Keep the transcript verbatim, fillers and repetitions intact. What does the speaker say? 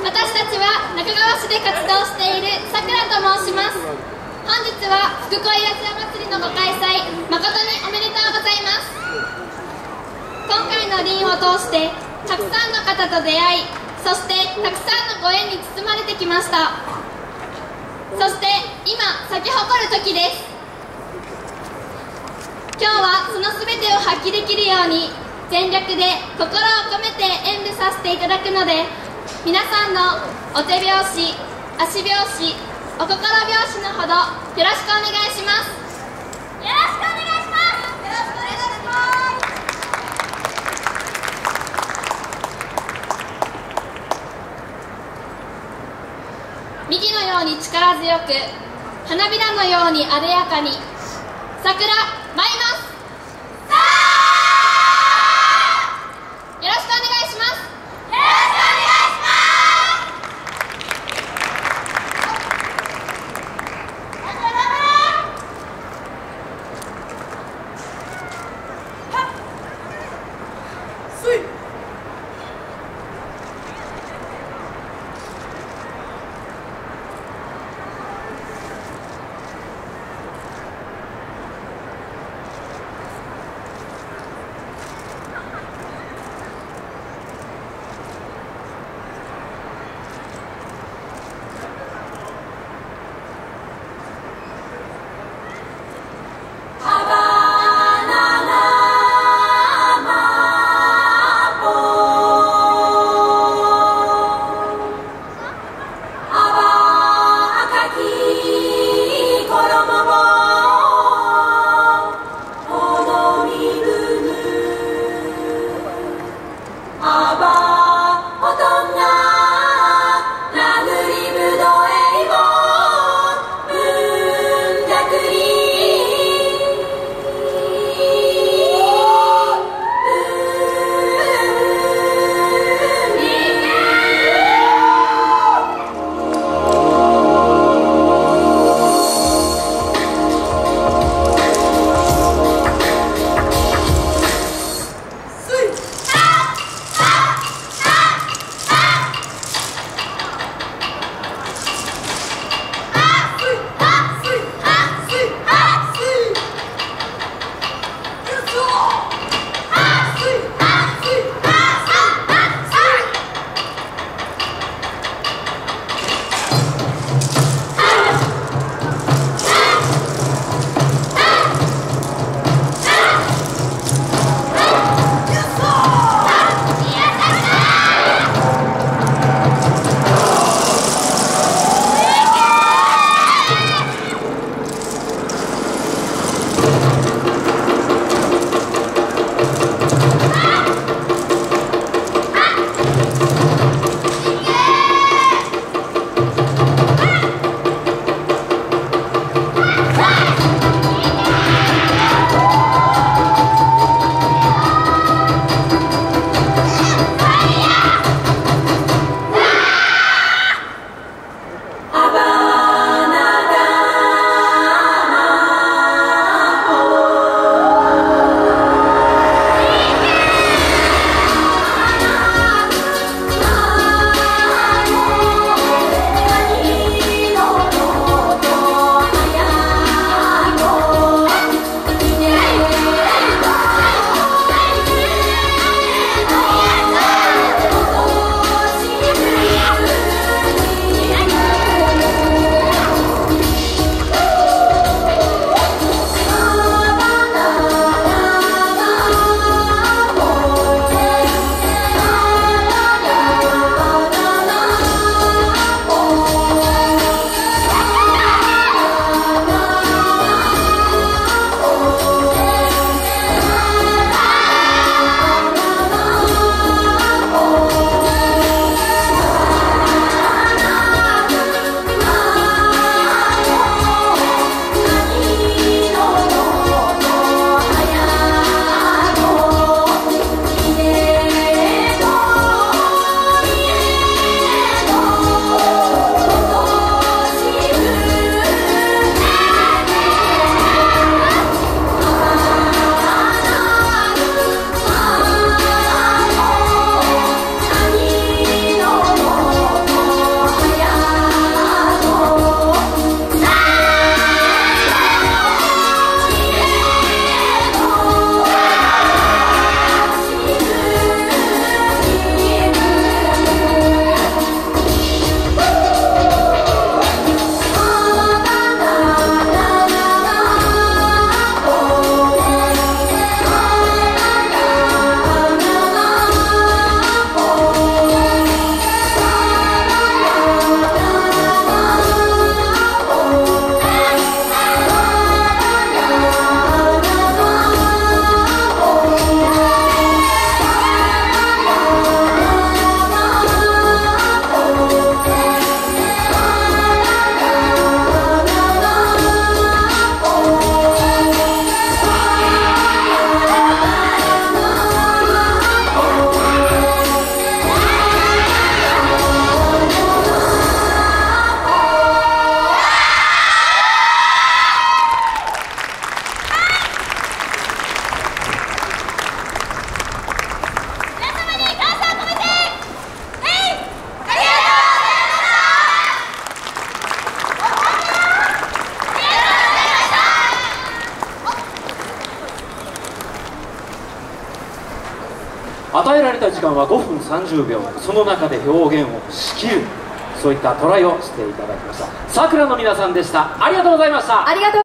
私たちは中川市で活動しているさくらと申します。本日は福恋安屋祭りのご開催、誠におめでとうございます。今回の輪を通してたくさんの方と出会い、そしてたくさんのご縁に包まれてきました。そして今咲き誇る時です。今日はその全てを発揮できるように全力で心を込めて演舞させていただくので、皆さんのお手拍子、足拍子、お心拍子のほどよろしくお願いします。よろしくお願いします。よろしくお願いします。右のように力強く、花びらのようにあでやかに、桜舞います。よろしくお願いします。よろしくお願いします。 与えられた時間はごふんさんじゅうびょう、その中で表現をしきる、そういったトライをしていただきました。さくらの皆さんでした。ありがとうございました。 ありがとう